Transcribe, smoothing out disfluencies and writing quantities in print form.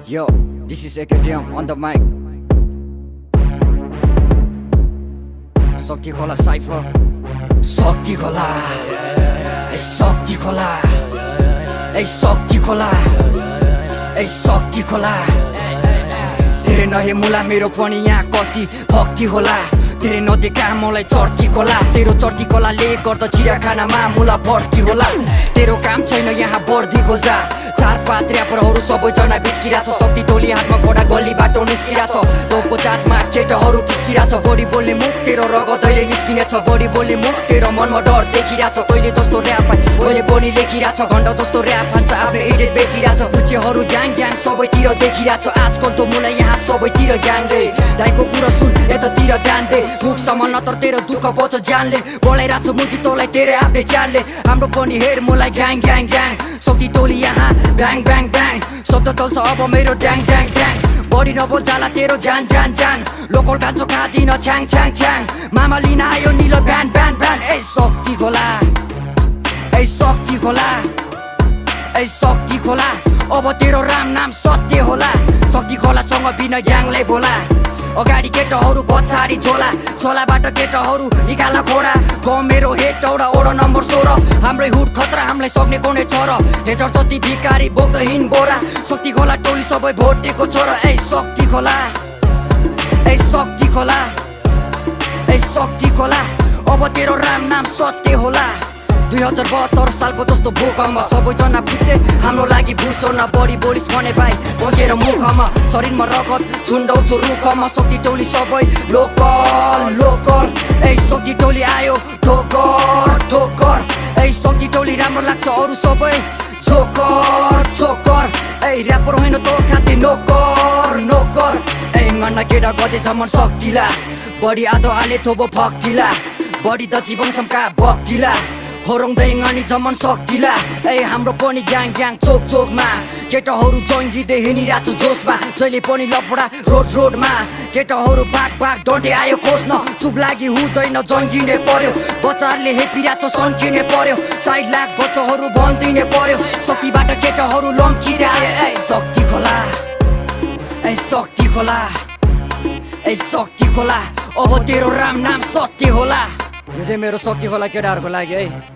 Yo, this is Acadium on the mic. Sakti Khola Cypher. Sakti Khola. Hey Sakti Khola. Hey Sakti Khola. Hey Sakti Khola. तेरे नहे मुला मेरो पनि यहाँ कति भक्ति होला तेरे नदेखा मलाई चर्ती कोला तेरो चर्ती कोलाले गर्दा चियाखानामा मुला भर्ती होला तेरो काम छैन यहाँ बर्दी खोजा चार पात र्यापरहरू सबैजना बिस्किरहेछ शक्ति टोली हातमा घोडा गल्ली बाटो निस्किरहेछ तोपको चार्जमा केटाहरू टिस्किरहेछ बढी बोल्ने मुख तेरो रगतैले निस्किनेछ बढी बोल्ने मुख तेरो मनमा डर देखिरहेछ तैले जस्तो र्याप मैले पनि लेखिरहेछ घण्टा जस्तो र्याप हान्छ आफ्नो इज्जत बेचिरहेछ बुच्चेहरू ग्याङ ग्याङ सबैतिर देखिरहेछ आजकल त मलाई यहाँ सबैतिर ग्याङ रे दाइको कुरा सुन यतातिर ध्यान दे मुख सम्हाल्न तर तेरो दुःख बच ज्यानले बोलाइरहेछ मुजी तँलाई तेरो आपले च्यानले हाम्रो पनि हेर मलाई ग्याङ ग्याङ ग्याङ शक्ति टोली यहाँ ब्याङ ब्याङ ब्याङ शब्द चल्छ अब मेरो ड्याङ ड्याङ ड्याङ बढी नबोल जाला तेरो ज्यान ज्यान ज्यान लोकल कान्छो खादिन छ्याङ छ्याङ छ्याङ मामा लिन आयो निलो ब्यान ब्यान ब्यान ए शक्ति खोला ए शक्ति खोला ए शक्ति खोला अब तेरो राम नाम सत्य होला शक्ति खोलासँग बिना ग्याङले बोला अगाडि केटाहरू पछाडि झोला झोलाबाट केटाहरू निकाल्न खोडा गाउँ मेरो हेट औडा ओडा नम्बर 16 हाम्रै हुड खतरा हामीलाई सक्ने कुनै छ र हेटर जति भिकारी बोक्दहीन बोरा शक्ति खोला टोली सबै भोटेको छोरा ए शक्ति खोला ए शक्ति खोला ए शक्ति खोला अब तेरो राम नाम सत्य होला 2072 सालको जस्तो भूकम्प सबैजना बुझे हाम्रो लागि भुसो न बढी बोलिस भने भाइ बसेर मुखमा शरीरमा रगत छुन्डाउँछु रुखमा शक्ति टोली सबै लोकल लोकल ए शक्ति टोली आयो ठोकर ठोकर ए शक्ति टोली राम्रो लाग्छ अरू सबै छोकर छोकर ए र्यापर होइन तो खाते नोकर नोकर ए मन्ना केटा गते जमन शक्तिला बढी आधो आले थोबो भक्तिला बढी त जीवन समका भक्तिला होरङदै ngani जमन शक्तिला ए हाम्रो पनि ग्याङ ग्याङ चोक चोकमा केटाहरू जङ्गिँदै हिँडिरहेछ जोसमा जहिले पनि लफडा रोड रोडमा केटाहरू भाग भाग डन्टे आयो खोज्न चुप लागि हुँदैन जङ्गिने पर्यो बच्चाहरूले हेपिरहेछ सन्किने पर्यो 60 लाख बच्चाहरू भन्दिने पर्यो शक्तिबाट केटाहरू लम्किँदै आयो ए शक्ति खोला ए शक्ति खोला ए शक्ति खोला अब तेरो राम नाम सत्य होला यो चाहिँ मेरो शक्ति खोला केटाहरूको लागि है